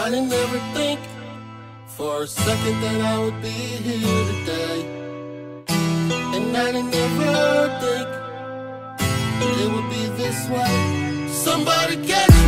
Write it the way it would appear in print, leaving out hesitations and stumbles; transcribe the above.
I didn't ever think for a second that I would be here today. And I didn't ever think it would be this way. Somebody catch